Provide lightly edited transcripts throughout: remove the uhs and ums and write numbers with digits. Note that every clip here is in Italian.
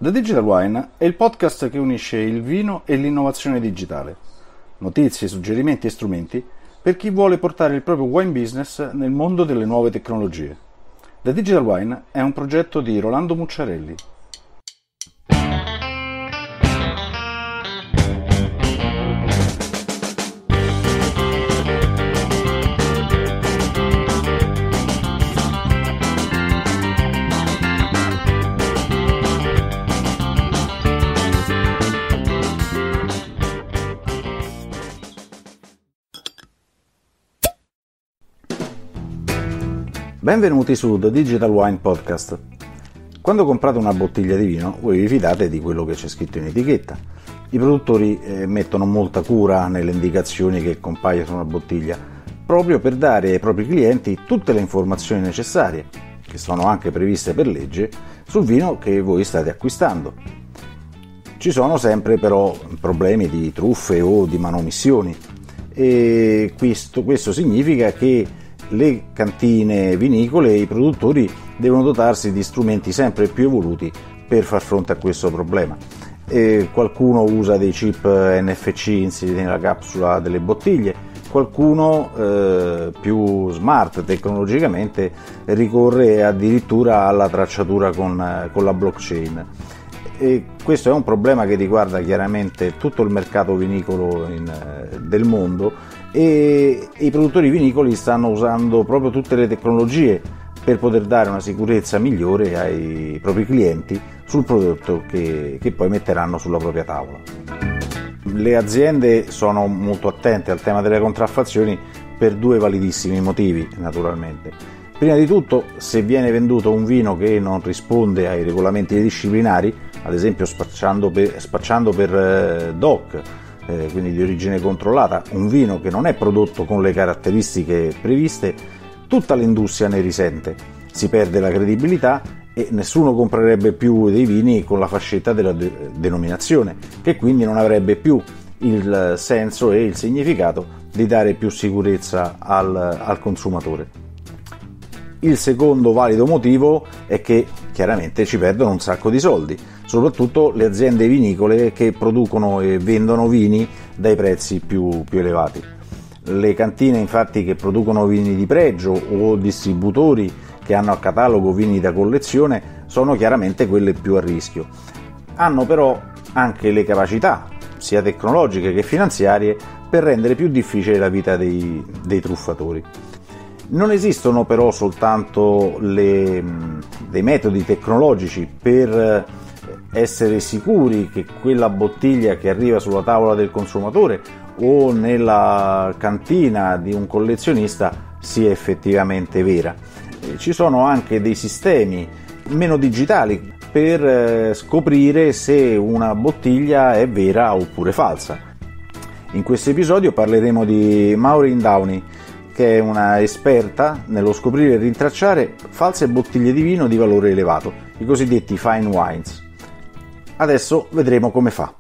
The Digital Wine è il podcast che unisce il vino e l'innovazione digitale. Notizie, suggerimenti e strumenti per chi vuole portare il proprio wine business nel mondo delle nuove tecnologie. The Digital Wine è un progetto di Rolando Mucciarelli. Benvenuti su The Digital Wine Podcast. Quando comprate una bottiglia di vino, voi vi fidate di quello che c'è scritto in etichetta. I produttori mettono molta cura nelle indicazioni che compaiono su una bottiglia, proprio per dare ai propri clienti tutte le informazioni necessarie, che sono anche previste per legge, sul vino che voi state acquistando. Ci sono sempre però problemi di truffe o di manomissioni, e questo significa che le cantine vinicole e i produttori devono dotarsi di strumenti sempre più evoluti per far fronte a questo problema. Qualcuno usa dei chip NFC inseriti nella capsula delle bottiglie, qualcuno più smart tecnologicamente ricorre addirittura alla tracciatura con la blockchain. E questo è un problema che riguarda chiaramente tutto il mercato vinicolo del mondo, e i produttori vinicoli stanno usando proprio tutte le tecnologie per poter dare una sicurezza migliore ai propri clienti sul prodotto che poi metteranno sulla propria tavola. Le aziende sono molto attente al tema delle contraffazioni per due validissimi motivi, naturalmente. Prima di tutto, se viene venduto un vino che non risponde ai regolamenti disciplinari, ad esempio spacciando per DOC, quindi di origine controllata, un vino che non è prodotto con le caratteristiche previste, tutta l'industria ne risente, si perde la credibilità e nessuno comprerebbe più dei vini con la fascetta della denominazione, che quindi non avrebbe più il senso e il significato di dare più sicurezza al consumatore. Il secondo valido motivo è che chiaramente ci perdono un sacco di soldi, soprattutto le aziende vinicole che producono e vendono vini dai prezzi più elevati. Le cantine infatti che producono vini di pregio o distributori che hanno a catalogo vini da collezione sono chiaramente quelle più a rischio. Hanno però anche le capacità, sia tecnologiche che finanziarie, per rendere più difficile la vita dei truffatori. Non esistono però soltanto dei metodi tecnologici per essere sicuri che quella bottiglia che arriva sulla tavola del consumatore o nella cantina di un collezionista sia effettivamente vera. Ci sono anche dei sistemi meno digitali per scoprire se una bottiglia è vera oppure falsa. In questo episodio parleremo di Maureen Downey, che è una esperta nello scoprire e rintracciare false bottiglie di vino di valore elevato, i cosiddetti fine wines. Adesso vedremo come fa.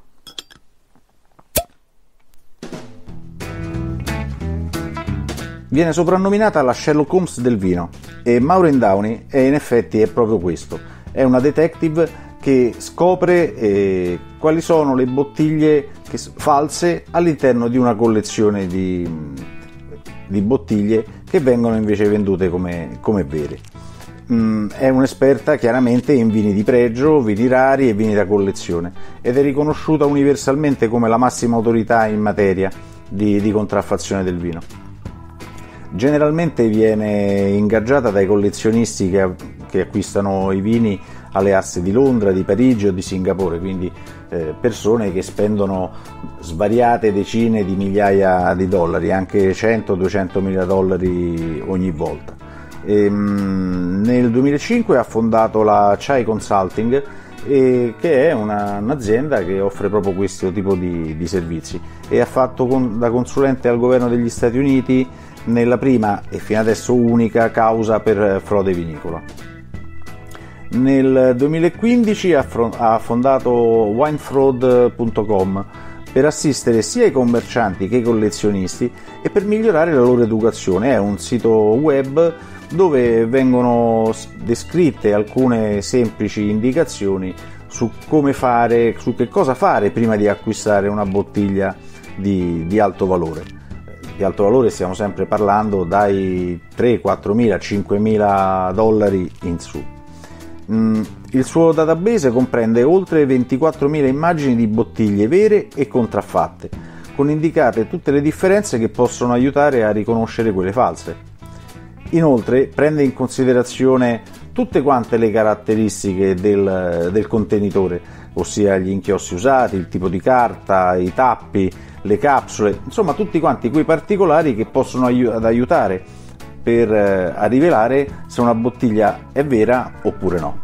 Viene soprannominata la Sherlock Holmes del vino, e Maureen Downey in effetti è proprio questo. È una detective che scopre quali sono le bottiglie false all'interno di una collezione di bottiglie che vengono invece vendute come vere. È un'esperta chiaramente in vini di pregio, vini rari e vini da collezione, ed è riconosciuta universalmente come la massima autorità in materia di contraffazione del vino. Generalmente viene ingaggiata dai collezionisti che acquistano i vini alle aste di Londra, di Parigi o di Singapore, quindi persone che spendono svariate decine di migliaia di dollari, anche 100-200 mila dollari ogni volta. Nel 2005 ha fondato la Chai Consulting, che è un'azienda che offre proprio questo tipo di servizi, e ha fatto da consulente al governo degli Stati Uniti nella prima e fino adesso unica causa per frode vinicola. Nel 2015 ha fondato winefraud.com per assistere sia i commercianti che i collezionisti e per migliorare la loro educazione. È un sito web dove vengono descritte alcune semplici indicazioni su come fare, su che cosa fare prima di acquistare una bottiglia di alto valore. Di alto valore stiamo sempre parlando dai 3, 4.000, 5.000 dollari in su. Il suo database comprende oltre 24.000 immagini di bottiglie vere e contraffatte, con indicate tutte le differenze che possono aiutare a riconoscere quelle false. Inoltre prende in considerazione tutte quante le caratteristiche del contenitore, ossia gli inchiostri usati, il tipo di carta, i tappi, le capsule, insomma tutti quanti quei particolari che possono aiutare a rivelare se una bottiglia è vera oppure no.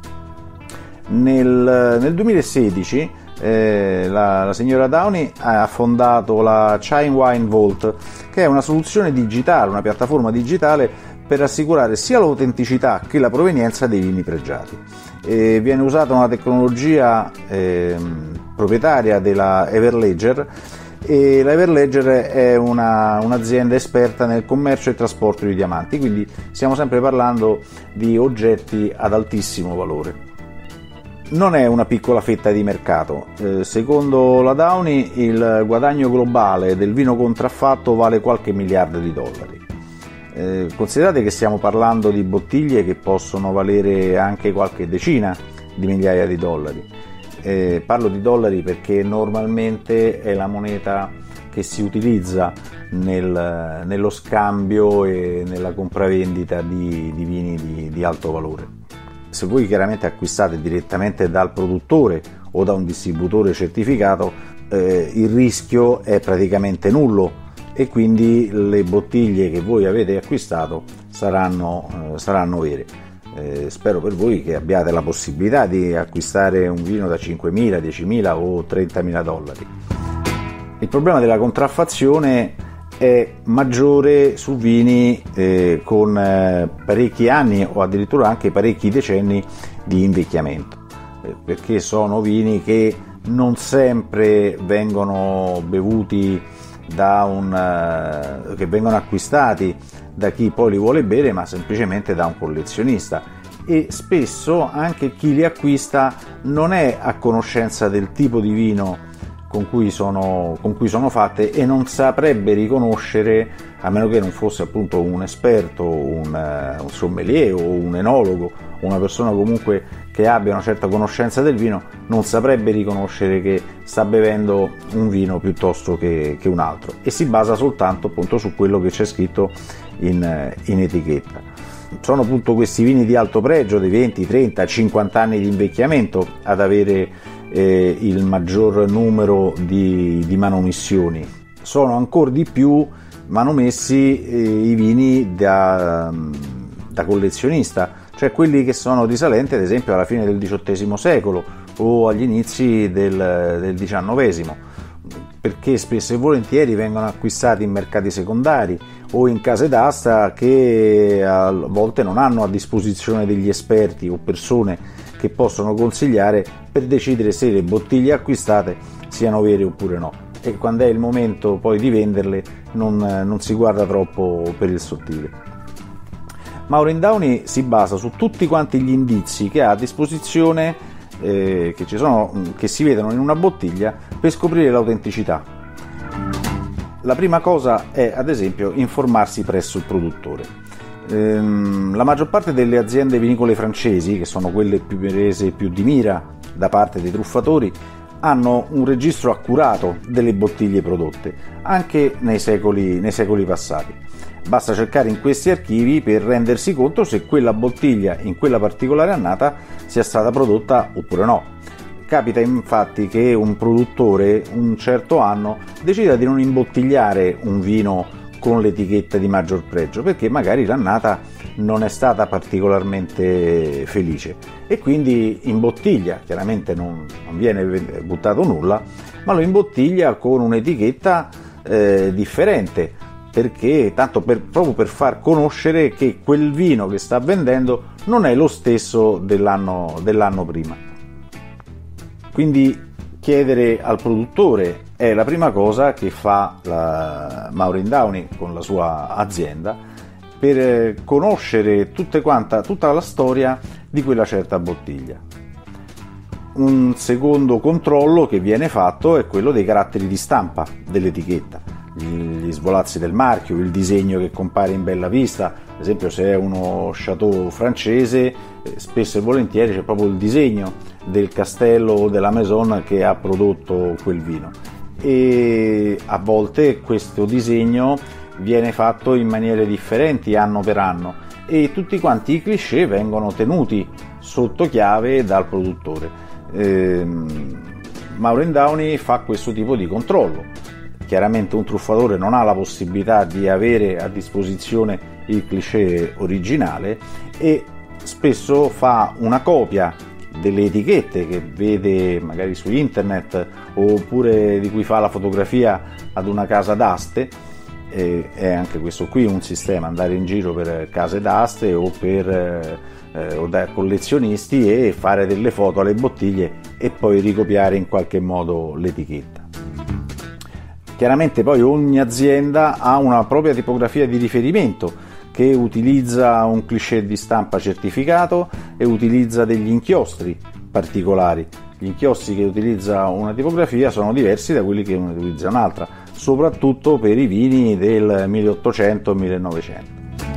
Nel 2016 la signora Downey ha fondato la Chine Wine Vault, che è una soluzione digitale, una piattaforma digitale per assicurare sia l'autenticità che la provenienza dei vini pregiati. Viene usata una tecnologia proprietaria della Everledger, e la Everledger è un'azienda esperta nel commercio e trasporto di diamanti, quindi stiamo sempre parlando di oggetti ad altissimo valore. Non è una piccola fetta di mercato. Secondo la Downey il guadagno globale del vino contraffatto vale qualche miliardo di dollari. Considerate che stiamo parlando di bottiglie che possono valere anche qualche decina di migliaia di dollari. Parlo di dollari perché normalmente è la moneta che si utilizza nello scambio e nella compravendita di vini di alto valore. Se voi chiaramente acquistate direttamente dal produttore o da un distributore certificato, il rischio è praticamente nullo e quindi le bottiglie che voi avete acquistato saranno vere. Spero per voi che abbiate la possibilità di acquistare un vino da 5.000, 10.000 o 30.000 dollari. Il problema della contraffazione è maggiore su vini con parecchi anni o addirittura anche parecchi decenni di invecchiamento, perché sono vini che non sempre vengono bevuti che vengono acquistati da chi poi li vuole bere, ma semplicemente da un collezionista, e spesso anche chi li acquista non è a conoscenza del tipo di vino con cui sono fatte e non saprebbe riconoscere, a meno che non fosse appunto un esperto, un sommelier o un enologo, una persona comunque che abbia una certa conoscenza del vino, non saprebbe riconoscere che sta bevendo un vino piuttosto che un altro, e si basa soltanto appunto su quello che c'è scritto in etichetta. Sono appunto questi vini di alto pregio, dei 20, 30, 50 anni di invecchiamento, ad avere il maggior numero di manomissioni. Sono ancora di più manomessi i vini da collezionista, cioè quelli che sono risalenti ad esempio alla fine del XVIII secolo o agli inizi del XIX, perché spesso e volentieri vengono acquistati in mercati secondari o in case d'asta che a volte non hanno a disposizione degli esperti o persone che possono consigliare per decidere se le bottiglie acquistate siano vere oppure no, e quando è il momento poi di venderle non si guarda troppo per il sottile. Maureen Downey si basa su tutti quanti gli indizi che ha a disposizione, che si vedono in una bottiglia, per scoprire l'autenticità. La prima cosa è ad esempio informarsi presso il produttore. La maggior parte delle aziende vinicole francesi, che sono quelle più prese più di mira da parte dei truffatori, hanno un registro accurato delle bottiglie prodotte, anche nei secoli passati. Basta cercare in questi archivi per rendersi conto se quella bottiglia in quella particolare annata sia stata prodotta oppure no. Capita infatti che un produttore un certo anno decida di non imbottigliare un vino con l'etichetta di maggior pregio, perché magari l'annata non è stata particolarmente felice, e quindi imbottiglia, chiaramente non viene buttato nulla, ma lo imbottiglia con un'etichetta differente, perché proprio per far conoscere che quel vino che sta vendendo non è lo stesso dell'anno prima. Quindi chiedere al produttore è la prima cosa che fa la Maureen Downey con la sua azienda per conoscere tutta la storia di quella certa bottiglia. Un secondo controllo che viene fatto è quello dei caratteri di stampa dell'etichetta, gli svolazzi del marchio, il disegno che compare in bella vista. Ad esempio, se è uno chateau francese, spesso e volentieri c'è proprio il disegno del castello o della maison che ha prodotto quel vino, e a volte questo disegno viene fatto in maniere differenti anno per anno, e tutti quanti i cliché vengono tenuti sotto chiave dal produttore. Maureen Downey fa questo tipo di controllo. Chiaramente un truffatore non ha la possibilità di avere a disposizione il cliché originale, e spesso fa una copia delle etichette che vede magari su internet, oppure di cui fa la fotografia ad una casa d'aste. È anche questo qui un sistema, andare in giro per case d'aste o da collezionisti e fare delle foto alle bottiglie e poi ricopiare in qualche modo l'etichetta. Chiaramente poi ogni azienda ha una propria tipografia di riferimento che utilizza un cliché di stampa certificato e utilizza degli inchiostri particolari. Gli inchiostri che utilizza una tipografia sono diversi da quelli che ne utilizza un'altra, soprattutto per i vini del 1800-1900.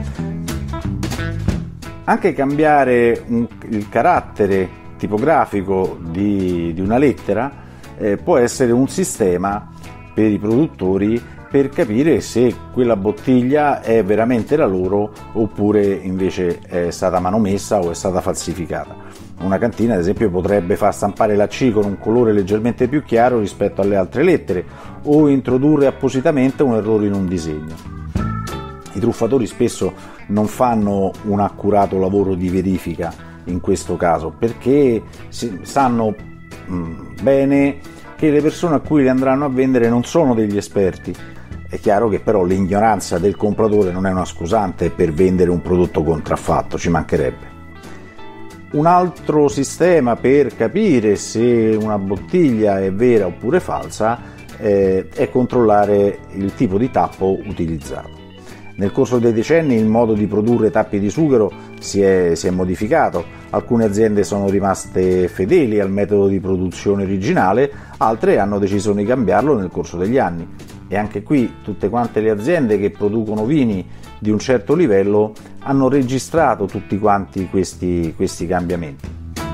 Anche cambiare il carattere tipografico di una lettera può essere un sistema per i produttori per capire se quella bottiglia è veramente la loro oppure invece è stata manomessa o è stata falsificata. Una cantina, ad esempio, potrebbe far stampare la C con un colore leggermente più chiaro rispetto alle altre lettere, o introdurre appositamente un errore in un disegno. I truffatori spesso non fanno un accurato lavoro di verifica in questo caso, perché sanno bene che le persone a cui li andranno a vendere non sono degli esperti. È chiaro che però l'ignoranza del compratore non è una scusante per vendere un prodotto contraffatto, ci mancherebbe. Un altro sistema per capire se una bottiglia è vera oppure falsa è controllare il tipo di tappo utilizzato. Nel corso dei decenni il modo di produrre tappi di sughero si è modificato. Alcune aziende sono rimaste fedeli al metodo di produzione originale, altre hanno deciso di cambiarlo nel corso degli anni. E anche qui tutte quante le aziende che producono vini di un certo livello hanno registrato tutti quanti questi cambiamenti.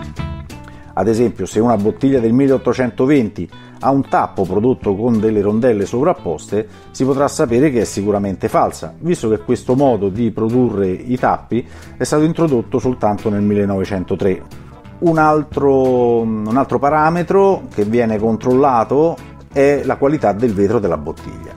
Ad esempio, se una bottiglia del 1820 ha un tappo prodotto con delle rondelle sovrapposte, si potrà sapere che è sicuramente falsa, visto che questo modo di produrre i tappi è stato introdotto soltanto nel 1903. Un altro parametro che viene controllato è la qualità del vetro della bottiglia,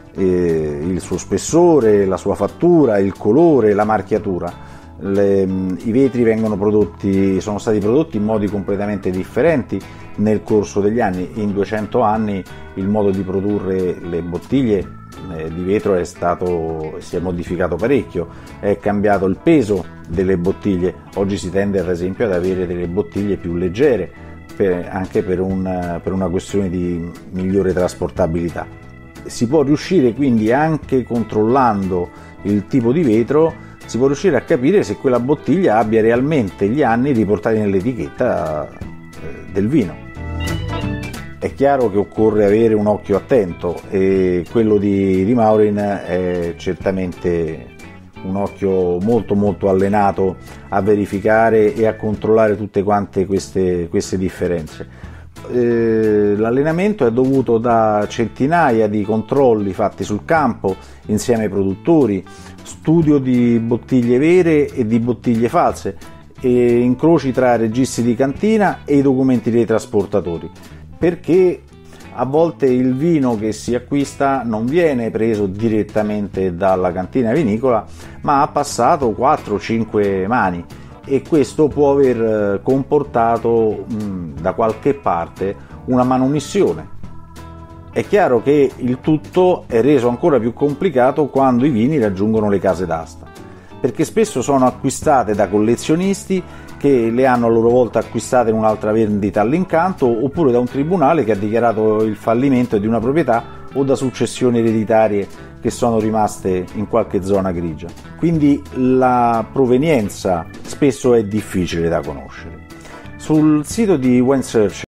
il suo spessore, la sua fattura, il colore, la marchiatura. I vetri sono stati prodotti in modi completamente differenti nel corso degli anni. In 200 anni il modo di produrre le bottiglie di vetro si è modificato parecchio, è cambiato il peso delle bottiglie. Oggi si tende ad esempio ad avere delle bottiglie più leggere, anche per una questione di migliore trasportabilità. Si può riuscire quindi, anche controllando il tipo di vetro, si può riuscire a capire se quella bottiglia abbia realmente gli anni riportati nell'etichetta del vino. È chiaro che occorre avere un occhio attento, e quello di Maureen è certamente un occhio molto molto allenato a verificare e a controllare tutte quante queste differenze. L'allenamento è dovuto da centinaia di controlli fatti sul campo insieme ai produttori, studio di bottiglie vere e di bottiglie false, e incroci tra registri di cantina e i documenti dei trasportatori, perché a volte il vino che si acquista non viene preso direttamente dalla cantina vinicola, ma ha passato 4-5 mani, e questo può aver comportato da qualche parte una manomissione. È chiaro che il tutto è reso ancora più complicato quando i vini raggiungono le case d'asta, perché spesso sono acquistate da collezionisti che le hanno a loro volta acquistate in un'altra vendita all'incanto, oppure da un tribunale che ha dichiarato il fallimento di una proprietà, o da successioni ereditarie che sono rimaste in qualche zona grigia. Quindi la provenienza spesso è difficile da conoscere. Sul sito di Wine Search